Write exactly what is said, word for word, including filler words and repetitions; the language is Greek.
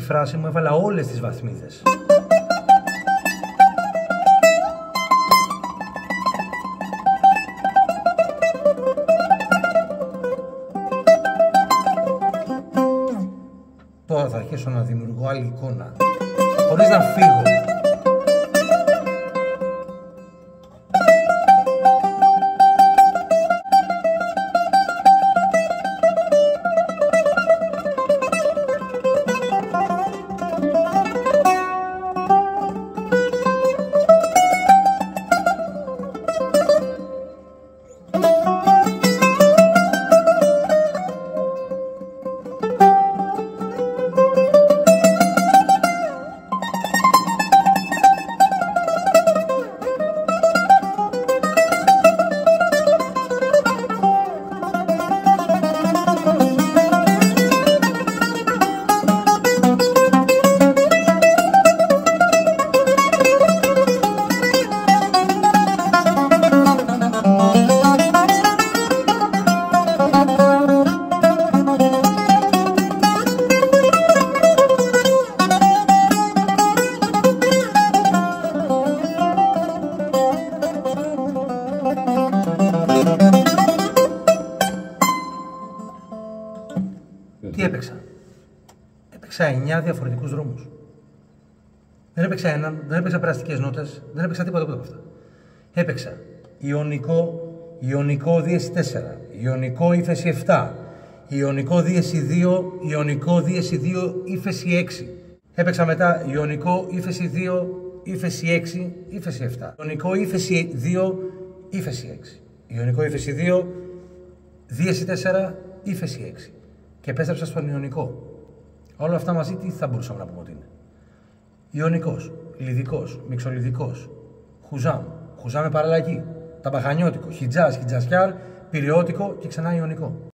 φράση μου έβαλα όλες τις βαθμίδες. Τώρα θα αρχίσω να δημιουργώ άλλη εικόνα, χωρίς να φύγω. Τι έπαιξα? Έπαιξα εννιά διαφορετικούς δρόμους. Δεν έπαιξα έναν, δεν έπαιξα περαστικές νότες, δεν έπαιξα τίποτα από αυτά. Έπαιξα Ιωνικό, Ιωνικό δίεση τέσσερα, Ιωνικό ύφεση επτά, Ιωνικό δίεση δύο, Ιωνικό δίεση δύο ύφεση έξι. Έπαιξα μετά Ιωνικό ύφεση δύο, ύφεση έξι, ύφεση επτά. Ιωνικό ύφεση δύο, ύφεση έξι. Ιωνικό ύφεση δύο, δίεση τέσσερα, ύφεση έξι. Και επέστρεψα στον Ιωνικό. Όλα αυτά μαζί τι θα μπορούσαμε να πούμε ότι είναι? Ιωνικός, Λιδικός, Μιξολιδικός, Χουζάμ, Χουζάμ με παραλλαγή, Ταμπαχανιώτικο, Χιτζάζ, Χιτζασιάρ, Πυριώτικο και ξανά Ιωνικό.